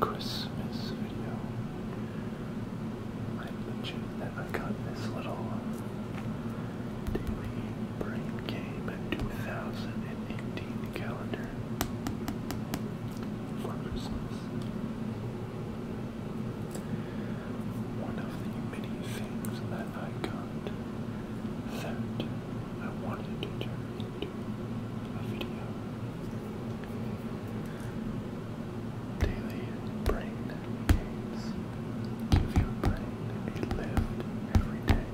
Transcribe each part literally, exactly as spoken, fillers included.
Christmas video. I mentioned that I got this little daily brain game two thousand eighteen calendar for Christmas. One of the many things that I got that I wanted to turn into a video. Daily brain games give your brain a lift every day.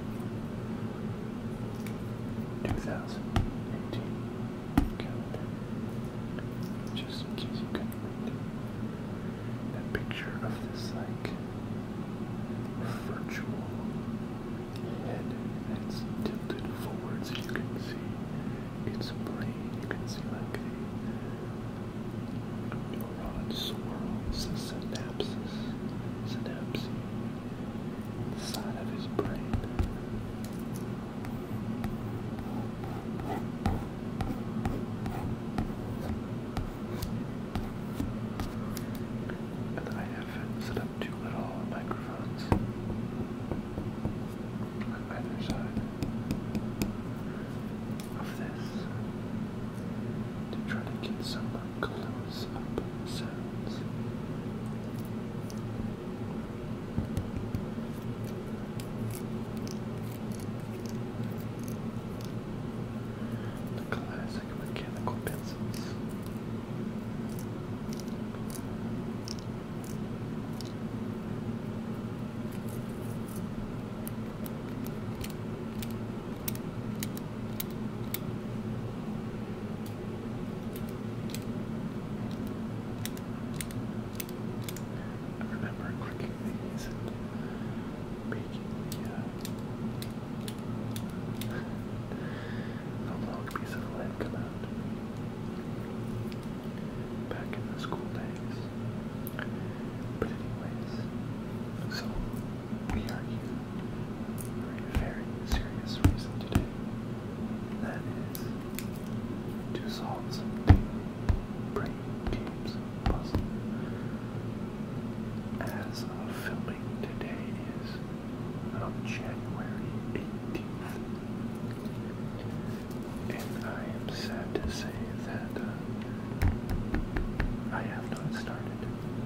twenty eighteen calendar. Just in case you couldn't read that picture of this like virtual head that's tilted forward so you can see its brain. You can see like the neuron swirls, the synapses, synapse inside of his brain. And I have set up two little microphones on either side of this to try to get some close-up sounds. The classic mechanical pencils. I remember clicking these and making the, uh, the long piece of lead come out back in the school days. But anyways, so we are here for a very serious reason today. And that is to solve some brain games puzzle. As of filming today is on January eighteenth, and I am sad to say that uh, I have not started.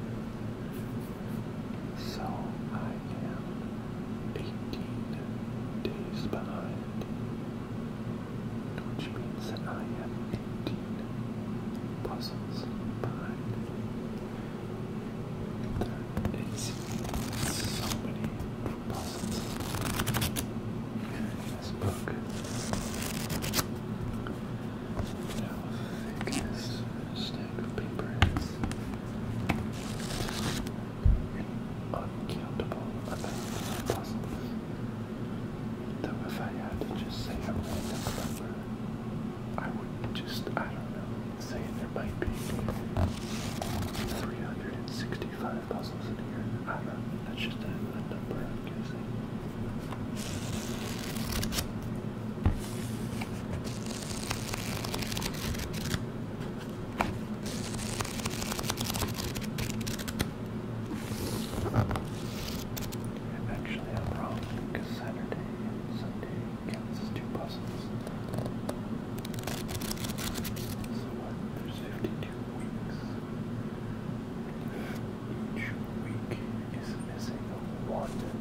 So I am eighteen days behind, which means that I am eighteen puzzles behind. There is so many puzzles in this book. Look at how thick this stack of paper is. Just an uncountable amount of puzzles. Though if I had to just say a random number, I would just, I don't know, say there might be three hundred sixty-five puzzles in here. I don't know, that's just a, a number I'm guessing. Actually, I'm wrong, because Saturday and Sunday counts as two puzzles. So what? There's fifty-two weeks. Each week is missing one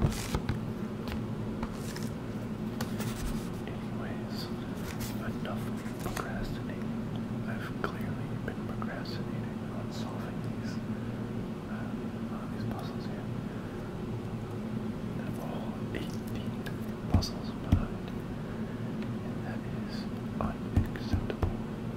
Anyways, enough procrastinating. I've clearly been procrastinating on solving these, uh, on these puzzles here. I'm all eighteen puzzles behind, and that is unacceptable.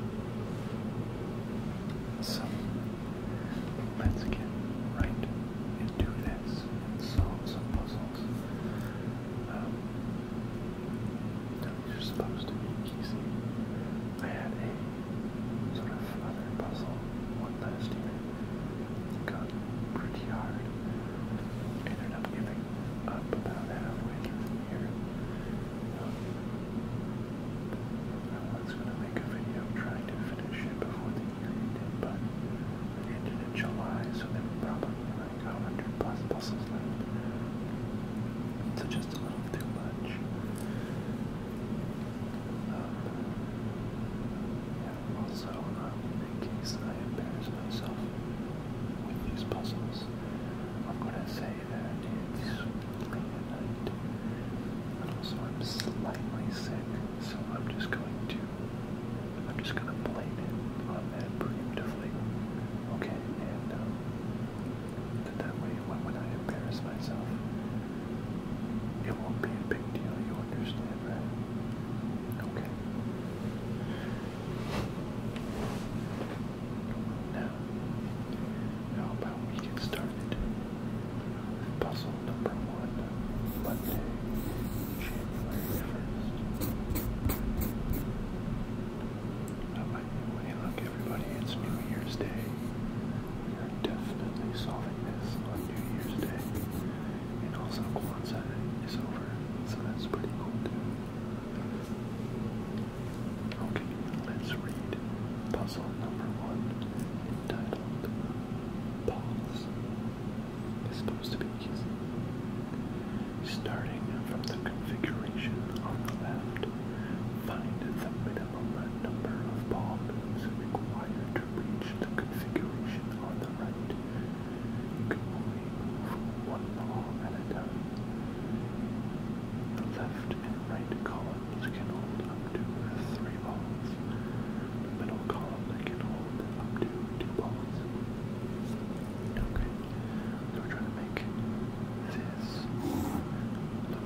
So, let's get right into this and solve some puzzles. Um, these are supposed to be easy. I had a sort of other puzzle one last year. It got pretty hard. Ended up giving up about halfway through the year. Um, I was going to make a video trying to finish it before the year ended, but it ended in July, so there were probably like a hundred plus puzzles left. So just a little too much. Um, yeah, also, um, in case I embarrass myself with these puzzles, I'm going to say that it's late at night, and also I'm slightly sick, so I'm just going to, I'm just going to blame it on that preemptively, okay, and um, that, that way when, when I embarrass myself, it won't be a big deal, you understand, right? Okay. Now, how about we get started with puzzle number one, Monday, January first. Oh, by the way, look everybody, it's New Year's Day. We are definitely solving this on New Year's Day. And also Kwanzaa is over, so that's pretty cool too. Okay, let's read puzzle number one, entitled Balls. It's supposed to be easy. Starting from the configuration on the left, find the minimum number of ball moves required to reach the configuration on the right. You can only move one ball at a time. The left and right columns can hold up to three balls. The middle column can hold up to two balls. Okay, so we're trying to make this look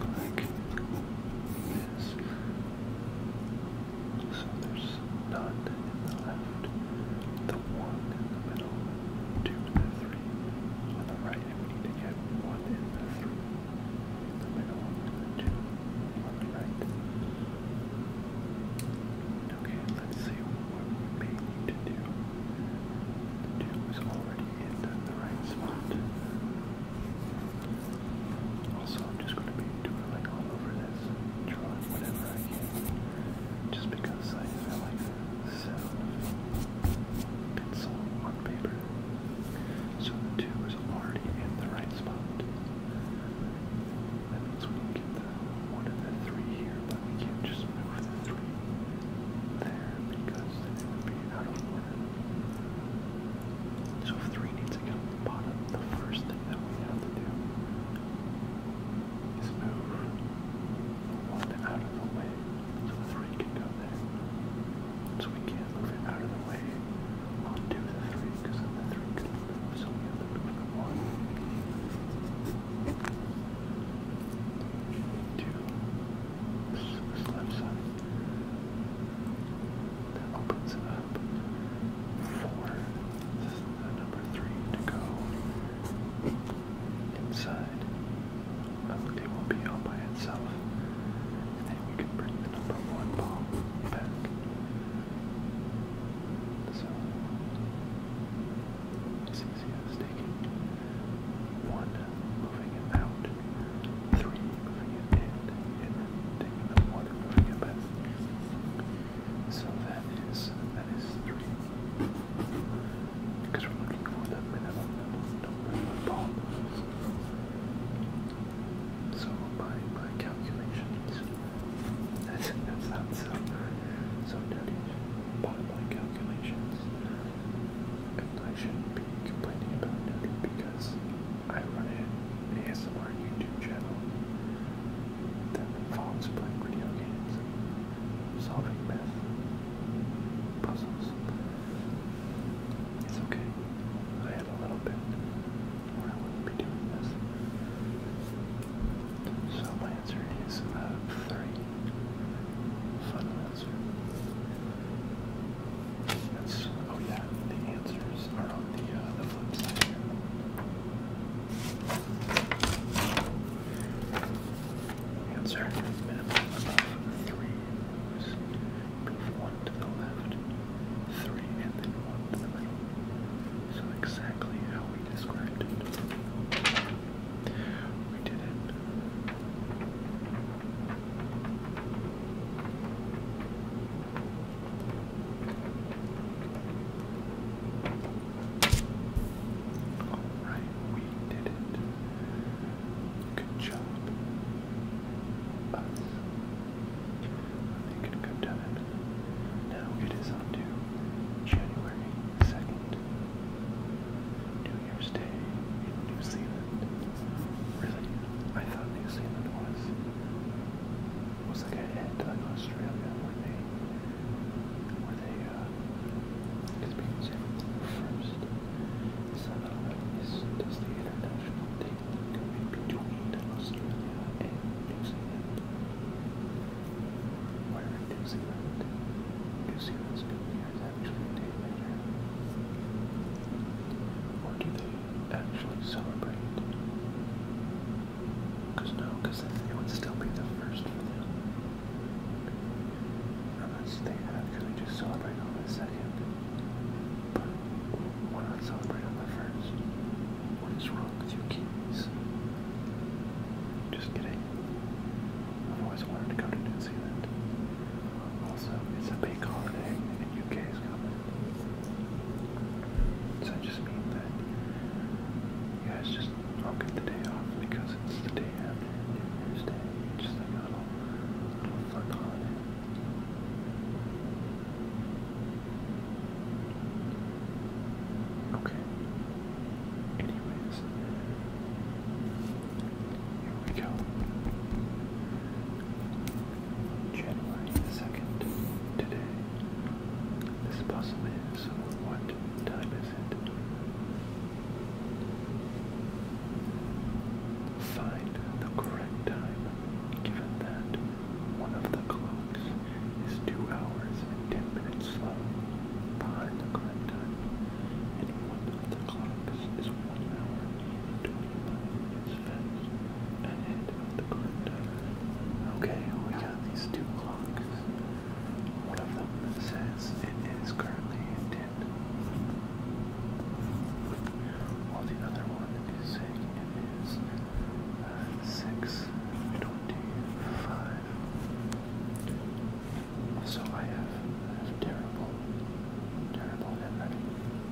Because no, because it would still be the first for them. Unless they actually just celebrate on the second. But why not celebrate on the first? What is wrong with you kids? Just kidding. I've always wanted to go to New Zealand. Also, it's a big holiday and U K is coming. Does that just mean that you guys just all get the day off because it's the day after New Year's Day? Just like a little, little fun holiday. Okay. Anyways, here we go. January second, today. This puzzle is, what time is it? Find the correct time, given that one of the clocks is two hours and ten minutes slow behind the correct time, and one of the clocks is one hour and twenty-five minutes fast ahead of the correct time. Okay, we got these two clocks. One of them says it is currently ten, while the other one is saying it is uh, six twenty-five. So I have, I have terrible, terrible handwriting.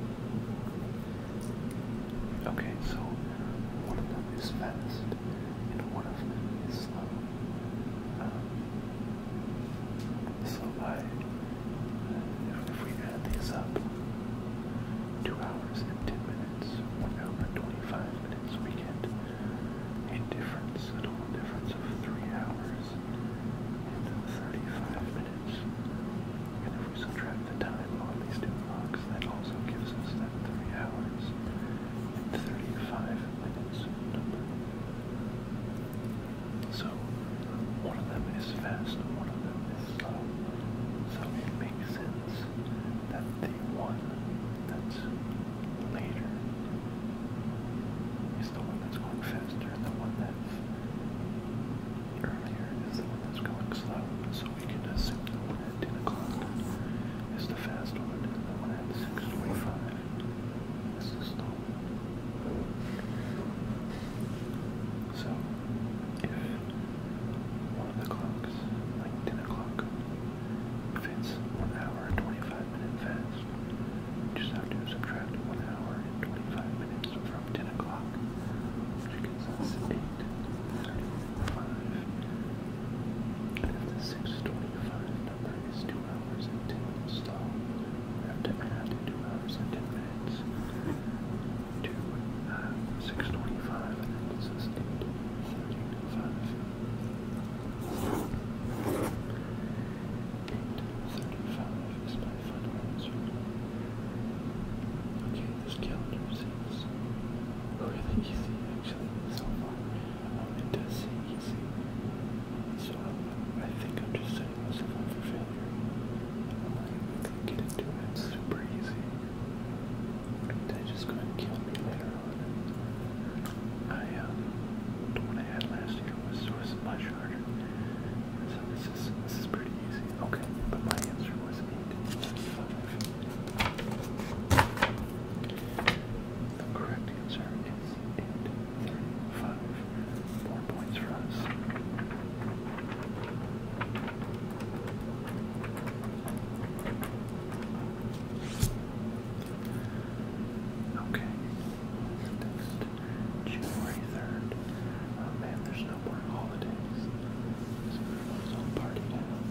Okay, so one of them is fast and one of them is slow. Um, so I, uh, if, if we add these up, two hours and ten minutes, one hour and twenty-five minutes, we get a difference, a total difference of three hours and thirty-five minutes. And if we subtract the time on these two clocks, that also gives us that three hours and thirty-five minutes number. So one of them is fast, one of them is slow. So it makes sense that the one that's later is the one that's going faster, and the one that's earlier is the one that's going slow. So we can assume the one at ten o'clock is the fast one, and the one at six twenty-five is the slow one. So if one of the clocks, like ten o'clock, if it's one hour and twenty-five minute fast, we just have to subtract one hour and twenty-five minutes from ten o'clock, which gives us eight thirty-five. And if the six twenty-five number is two hours and ten minutes slow, we have to add two hours and ten minutes to uh, six twenty-five, and that gives us eight thirty-five. eight thirty-five is my final answer. Okay, this calendar seems really easy actually so far. Um, it does seem easy. So um, I think I'm just setting myself up for failure. I'm like, if I get into it, it's super easy. They're just going to kill me later on. I, um, the one I had last year was, was much harder. So this is, this is pretty easy. Okay, but my answer was eight thirty-five. The correct answer is eight thirty-five. Four points for us. Okay. Next, January third. Oh man, there's no more holidays. So everyone's all partied out.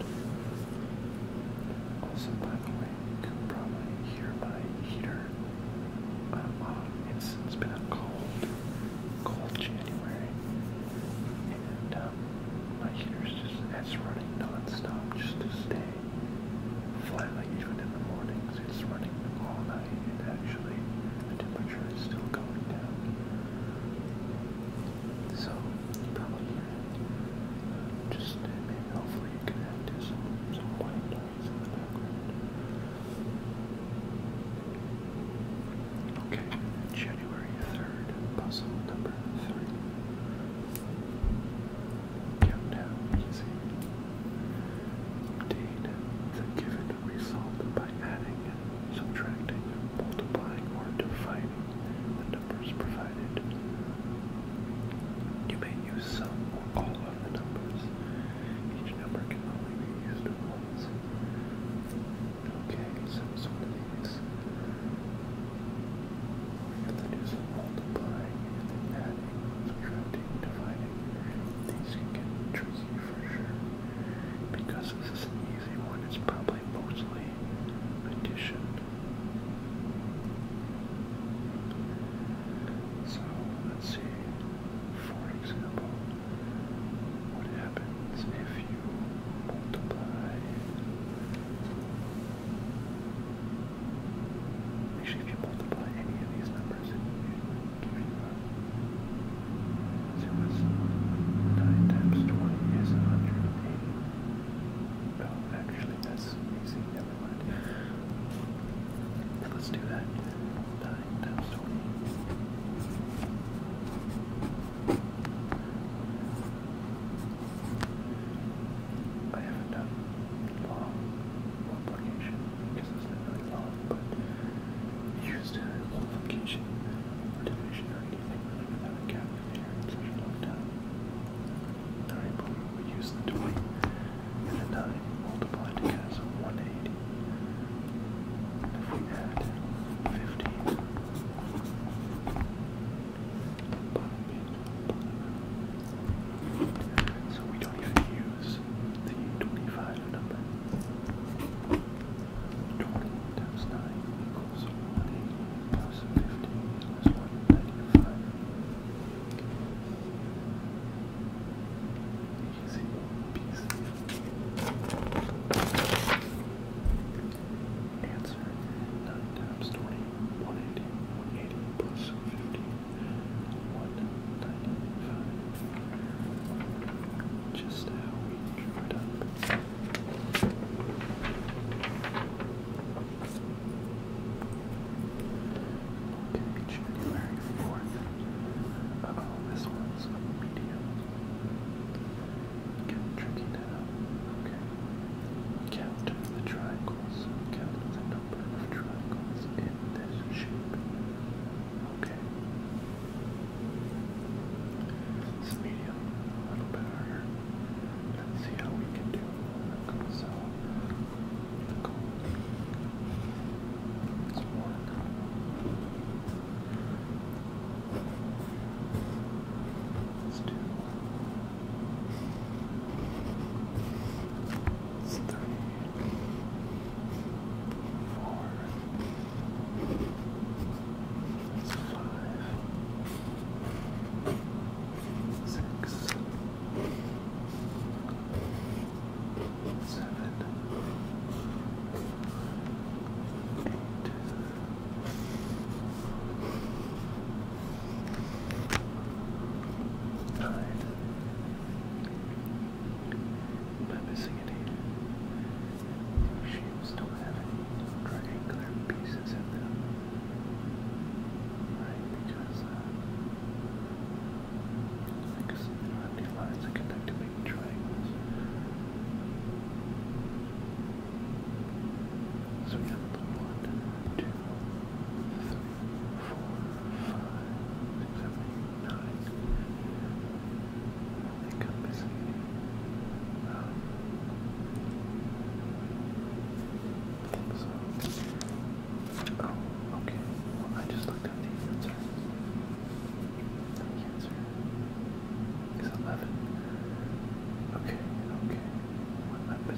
Also, by the way, you can probably hear my heater um, on. It's, it's been a cold, cold January. And um, my heater's just, it's running non-stop just to stay flat. Like even in the mornings, it's running all night. And actually, the temperature is still going down. So, you probably hear it. Uh, just uh, maybe hopefully you can add to some, some white noise in the background. Okay, January third, puzzle number three.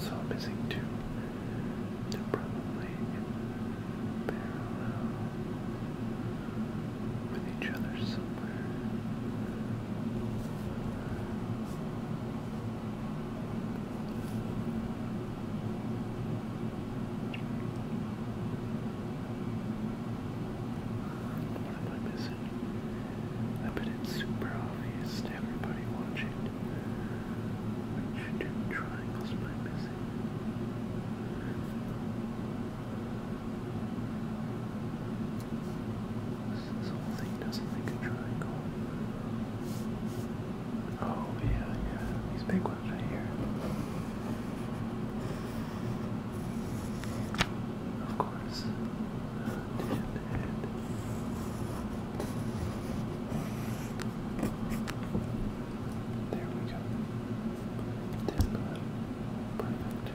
So I'm missing two. They're probably parallel with each other somewhere. What am I missing? I bet it's super obvious to everybody watching. Which two triangles am I missing? This whole thing doesn't make a triangle. Oh, yeah, yeah. These big ones right here. Of course. Didn't hit. There we go. Ten blood. Perfect.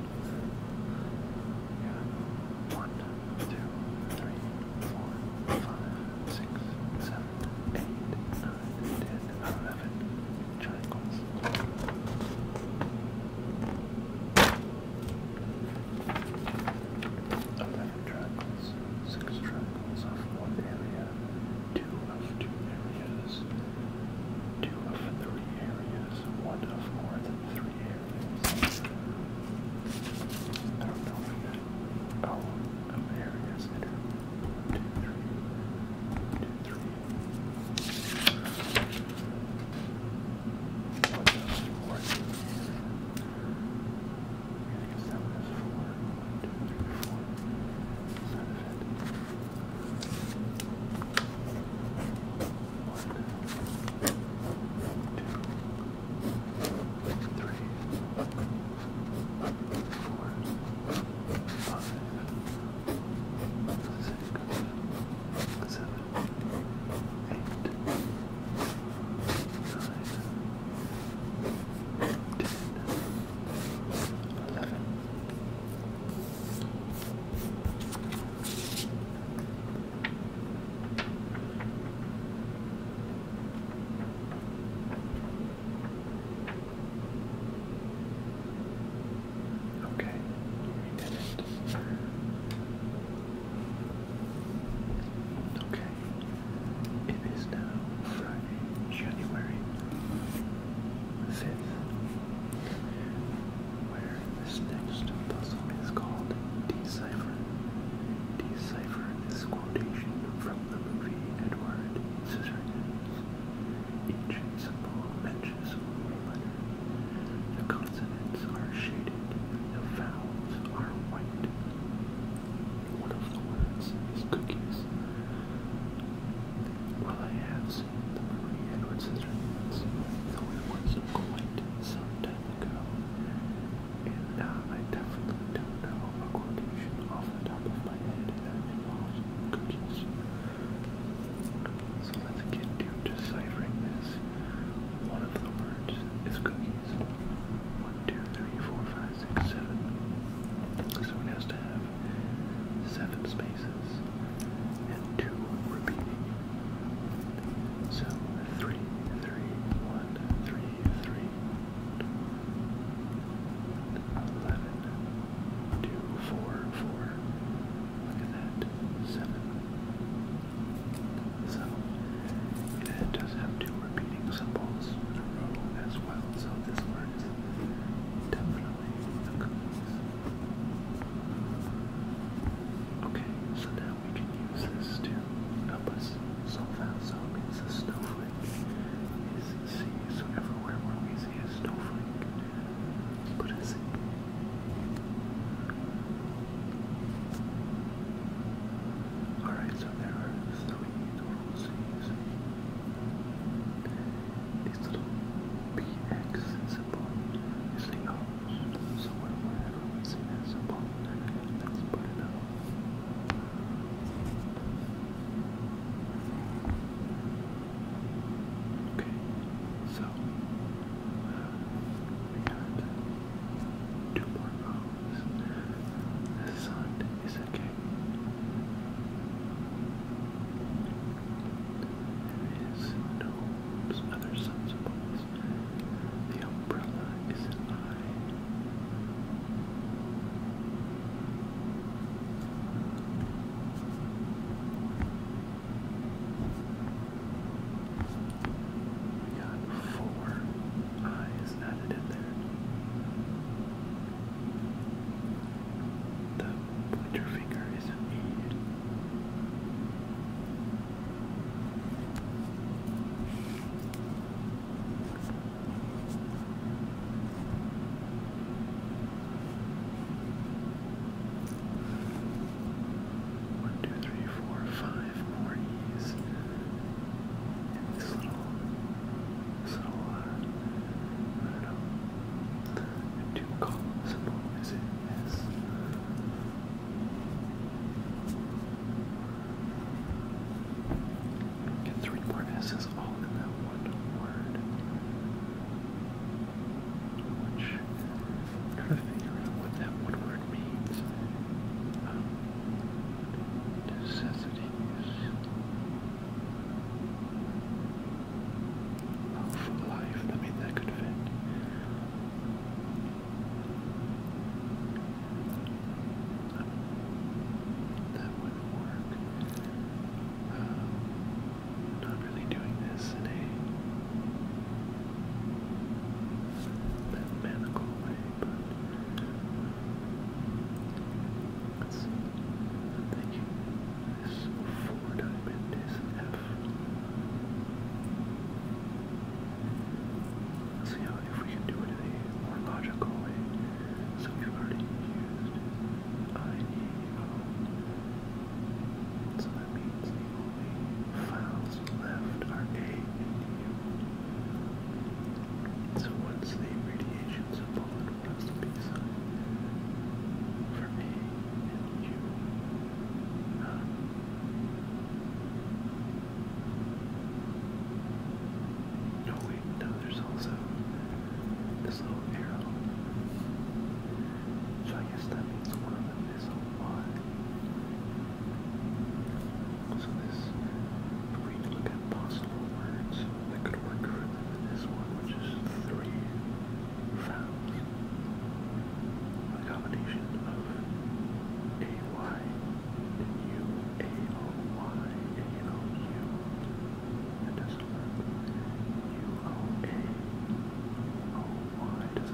Yeah. One, two, three, four, five, six, seven, eight, nine, ten, eleven triangles. Eleven triangles. Six triangles of one area. Two of two areas. Two of three areas. One of more than three areas. I don't know what that. Oh, of areas that are two, three, two, three. One of more than I guess that one is four. One, two, three, four. Is that it? One, two, three, four, five, six, seven, eight, nine, ten, eleven. Okay, we did it. Okay, it is now Friday, January fifth, where this next puzzle is called Decipher. Decipher this quotation from the movie Edward Scissorhands. Each symbol mentions one letter. The consonants are shaded, the vowels are white. One of the words is cookies. Well, I have seen the movie Edward Scissorhands, though it was quite some time ago, and uh, I definitely don't know a quotation off the top of my head that involves cookies. So let's get to deciphering this. One of the words is cookies. One, call symbol, is it? Yes. Get three more S's all in that one word. Which, I'm trying to figure out what that one word means. Um, necessities of life. I mean, that could fit. That wouldn't work. Um, not really doing this in a mathematical way, but let's see. I'm thinking this four diamond is an F. Let's see how if we can do it in a more logical way. So we've already used I, E, O. So that means the only files left are A and U. So what's the radiation symbol and what's the B sign for A and U? Um, oh wait, no, there's also this little arrow. So I guess that means one of them is a Y. So this, if we look at possible words that could work for them in this one, which is three vowels, a combination of A Y and U, A O Y, A O U. That doesn't work. U O A O Y doesn't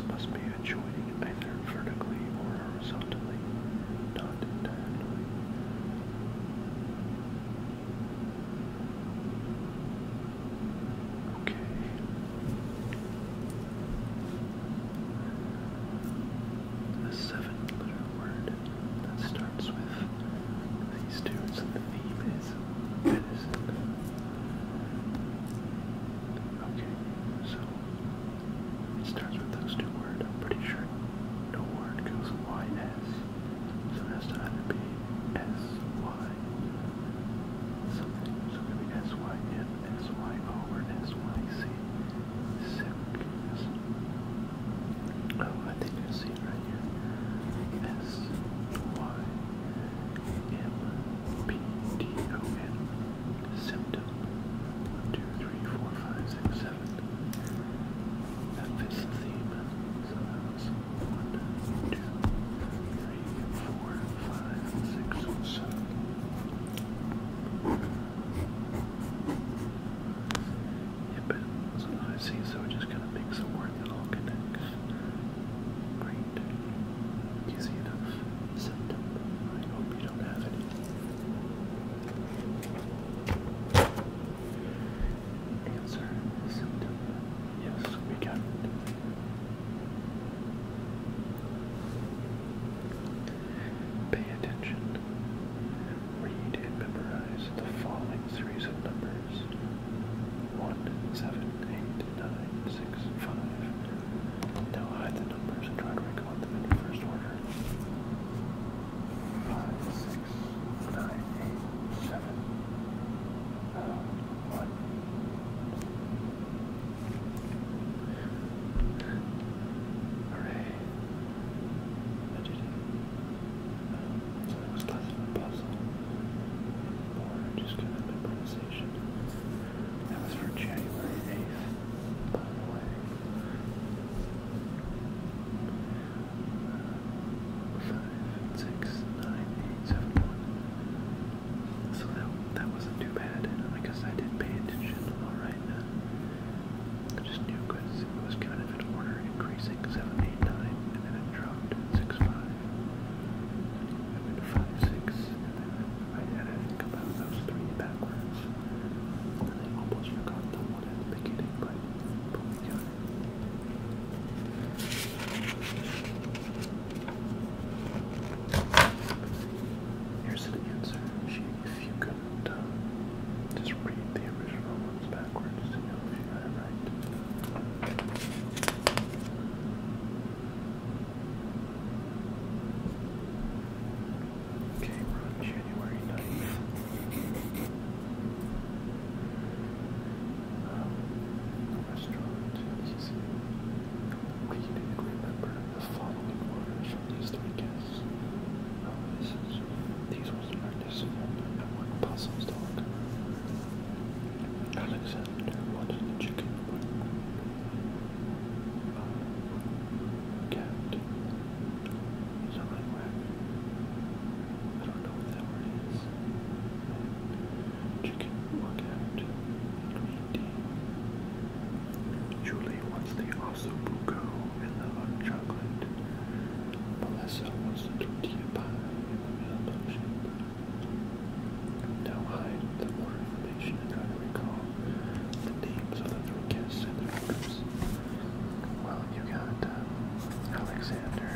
must be adjoining either vertically or horizontally, not diagonally. Okay. A seven-letter word that starts with these two, so the theme is medicine. Okay, so it starts with those two words. I'm pretty sure no word goes Y S, so it has to either be S Y something, so maybe S Y N, S Y O, or S Y C. Sick. Oh, I think I see it right here. S Y M P T O N. Symptom. One, two, three, four, five, six, seven. That fits the theme. So that was one, two, three, four, five, six, seven. Yep, so I see, so it just kind of makes a word that all connects. Great. Easy enough. Symptom. I hope you don't have any. Answer. Symptom. Yes, we got it. Pay attention. Read and memorize the following series of numbers. One, seven, eight, nine, six, five. Now hide the numbers and try to recall them in reverse order. Five, six, nine, eight, seven, uh, one. Hooray. I did it. Um, so that was less of a puzzle. More just kind of memorization. That was for January eighth, by the way. Five, six, nine, eight, seven, one. So that that wasn't too bad. I guess I did pay attention. All right. I just knew because it was kind of in order, increasing seven, eight, nine, and then it dropped six, five. I went five, six, and then I had to think about those three backwards. And I almost forgot the one at the beginning, but, but we got it. Here's an answer sheet if you couldn't uh, just read the original ones backwards to know if you got it right. Okay, we're on January ninth. Um, restaurant, easy. Read and remember the following orders from these three guests. Oh, this is, these ones are difficult. I want puzzles to look. Alexander wanted the chicken wing. Um, cat. Is that right word? I don't know what that word is. Chicken workout. Green tea. Julie wants the ossobuco and the hot chocolate. Melissa wants the tortilla pie and the milkshake. Now hide the more information and try to recall the names of the three guests and their orders. Well, you got uh, Alexander.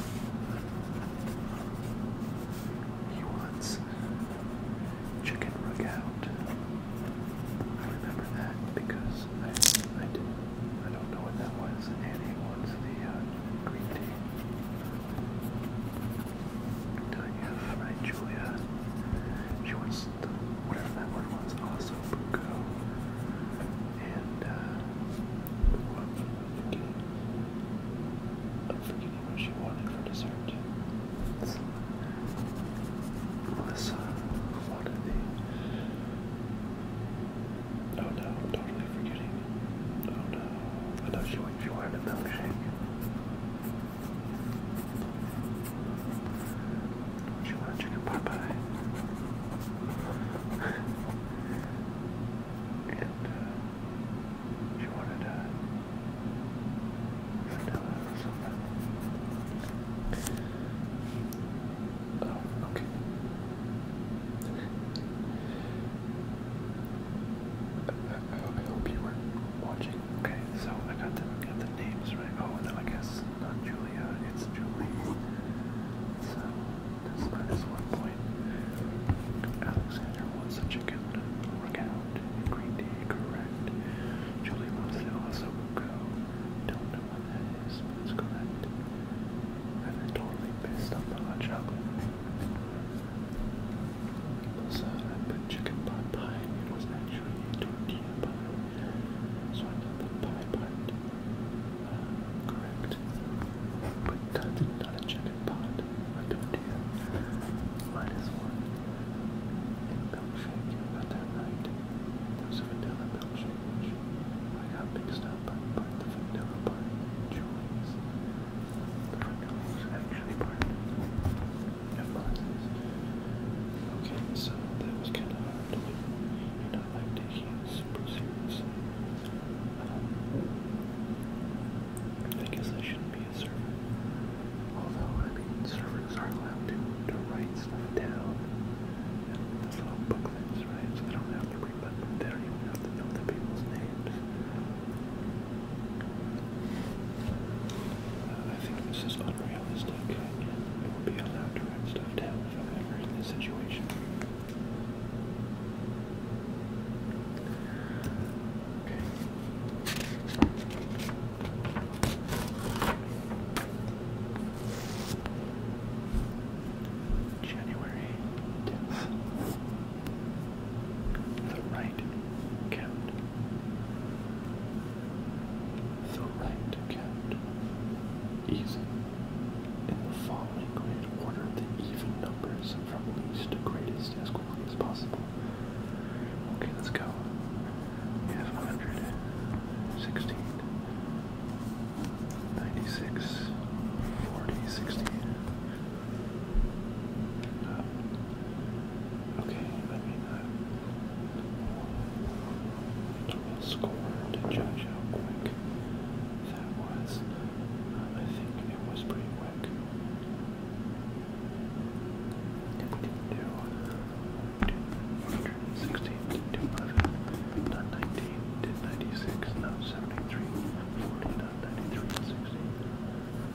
He wants chicken rogout. I remember that because I I didn't I don't know what that was. And he wants the uh, green tea. Did I have right, Julia? She wants the whatever that word was, also buco. And uh what am I forgetting? I'm forgetting what she wanted for dessert. Melissa wanted the oh no, I'm totally forgetting. Oh no. I know she wanted she wanted a milkshake. She wanted chicken pot pie. And uh, she wanted uh, vanilla or something. Okay, so I got the got the names right. Oh, no, I guess not Julia, it's Julie. So that's minus one point. Alexander wants a chicken workout. Green tea, correct. Julie wants to also go. Don't know what that is, but it's correct. And they're totally pissed on the hot chocolate. So I put chicken pot pie. It was actually tortilla pie. So I got the pie part uh, correct. But not, not a chicken pot. A tortilla. Minus one. And milkshake. I got that right. There was a vanilla milkshake, which I got mixed up. I put the vanilla part in Julie's. The vanilla was actually part of Martha's. Okay, so that was kind of hard to do. And I like taking it super seriously. Um, I guess I shouldn't be a server. Although, I mean, servers are allowed to, to write stuff down. And those little booklets, right? So they don't have to read, but they don't even have to know the people's names. Uh, I think this is unrealistic. I would be allowed to write stuff down if I'm ever in this situation. Okay. January tenth. The right count. The right count. Easy. In the following grid, order the even numbers from least to greatest as quickly as possible. Okay, let's go. We have one hundred, sixteen, ninety-six, forty, sixteen. Uh, okay, I mean, uh, a score to judge how quick that was. Um, I think it was pretty quick. We didn't do one hundred sixteen, did two eleven, not nineteen, did ninety-six, not seventy-three, forty, not ninety-three, sixteen.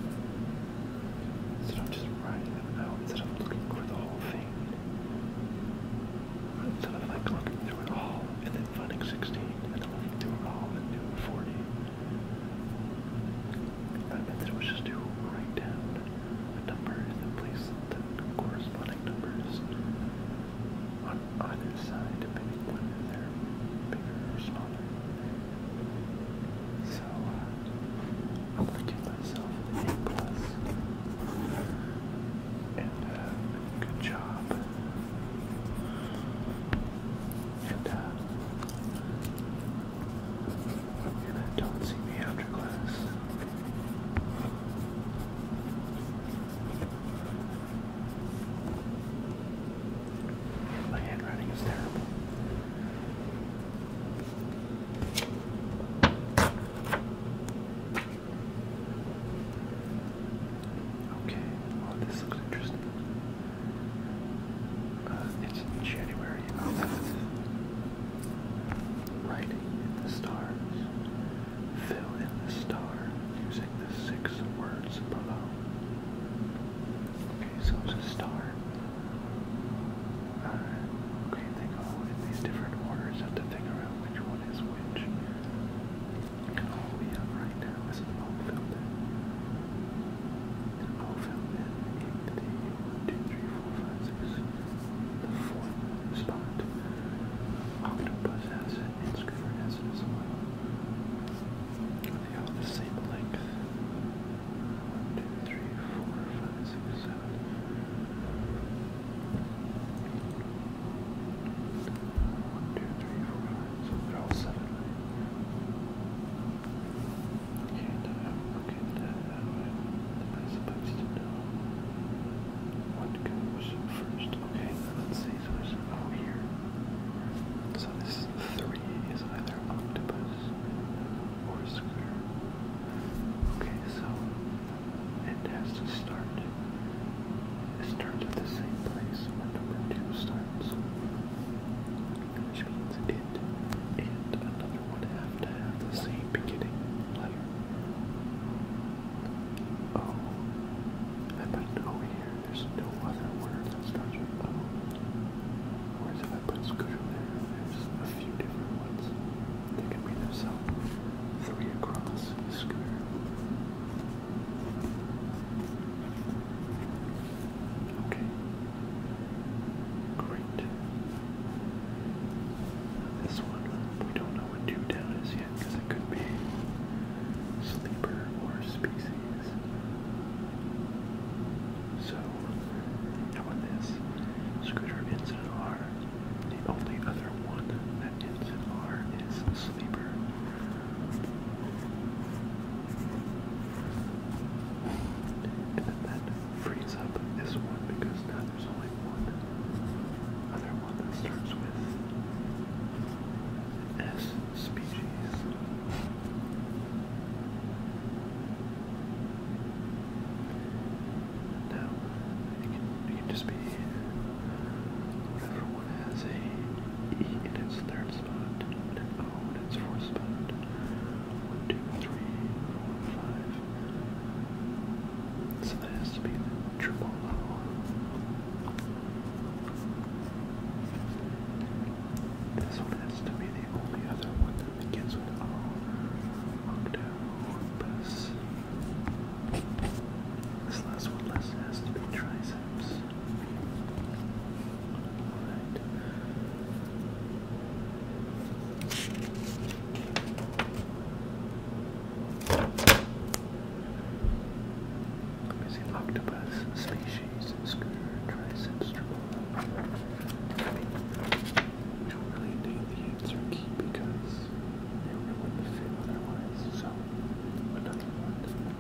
octopus, species, scooter, triceps, triple. I mean, we don't really need the answer key because it wouldn't fit otherwise, so another one.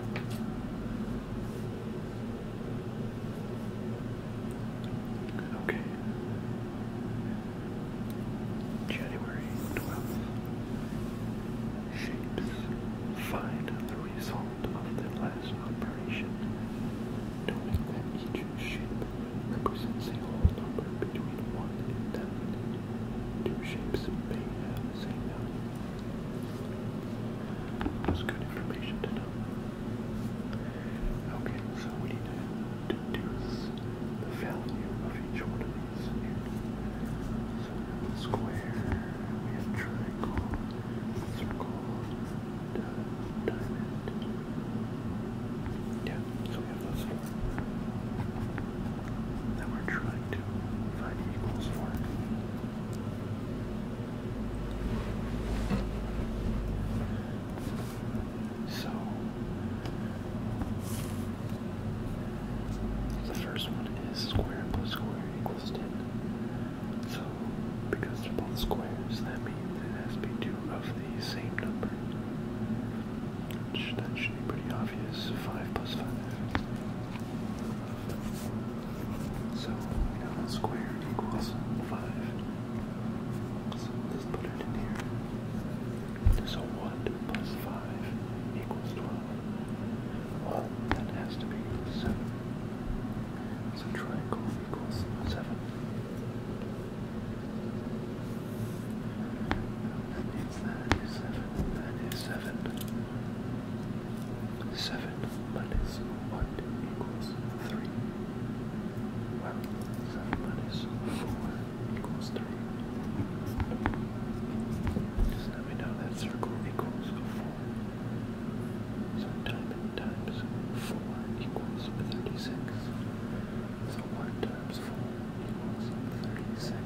Okay. January twelfth. Shapes. Find the result of the last operation, knowing that each shape represents a whole number between one and ten. Two shapes may have the same value. That's good information to know. Okay, so we need to deduce the value of each one of these here. So we have a square, we have triangle, circle, diamond. Yeah, so we have those four. That we're trying to find equals for. So the first one is square plus square equals ten. So because they're both squares, that means it has to be two of the same number. Which, that should be pretty obvious. five plus five. So we know a square equals five. So let's put it in here. So one plus five equals twelve. Well, that has to be seven. So triangle equals seven. That means that is seven. That is seven. Seven minus one equals three. Well, seven minus four equals three. Just let me know that circle equals four. So diamond times four equals thirty-six. So one times four equals thirty-six.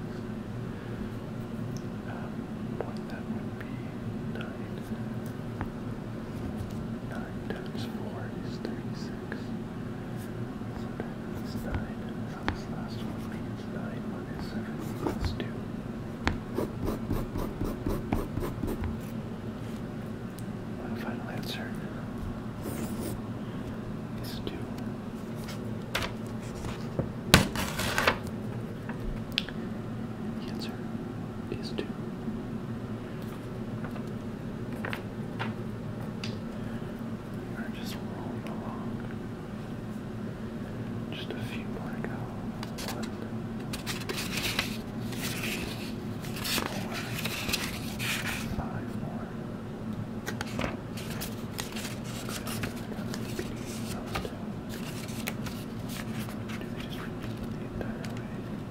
Um, what that would be nine. Nine times four is thirty-six. So that means nine. So this last one means nine minus seven equals two. My final answer is two. The answer is two. We are just rolling along. Just a few more to go. One, two, four, five more. Looks like we're gonna be beating those two. Do they just repeat the entire way?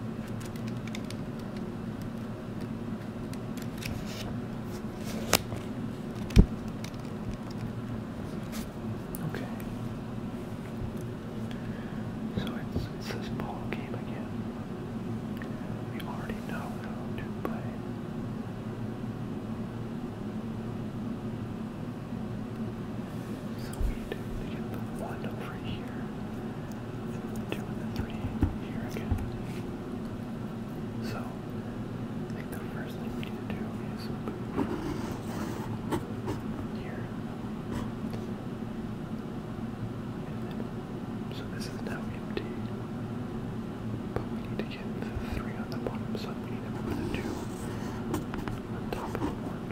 Okay. So it's, it says ball game again. We already know how to play. So we need to get the one over here, and the two and the three here again. So I think the first thing we need to do is move here. And then, so this is now empty. But we need to get the three on the bottom, so we need to move the two on top of the one.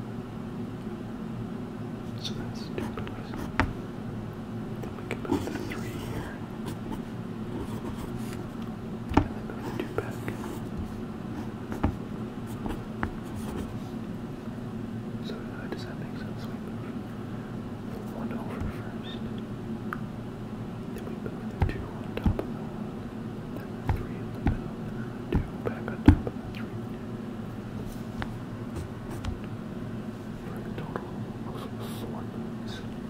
So that's two moves. Then we can move the three here. And then move the two back. So uh, does that make sense? We move the one over first. Then we move the two on top of the one. Then the three in the middle. And then the two back on top of the three. For a total of four moves.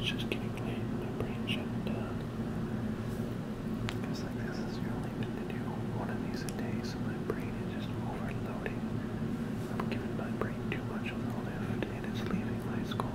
just getting late and my brain's shutting down. Because like this is the only thing to do one of these a day, so my brain is just overloading. I'm giving my brain too much of the lift and it's leaving my skull.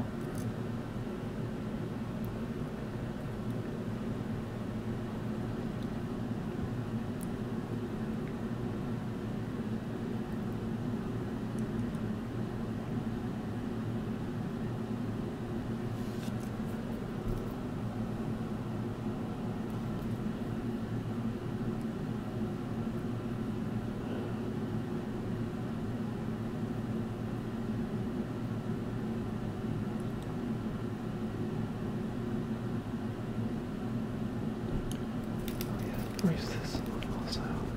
Where's this one also?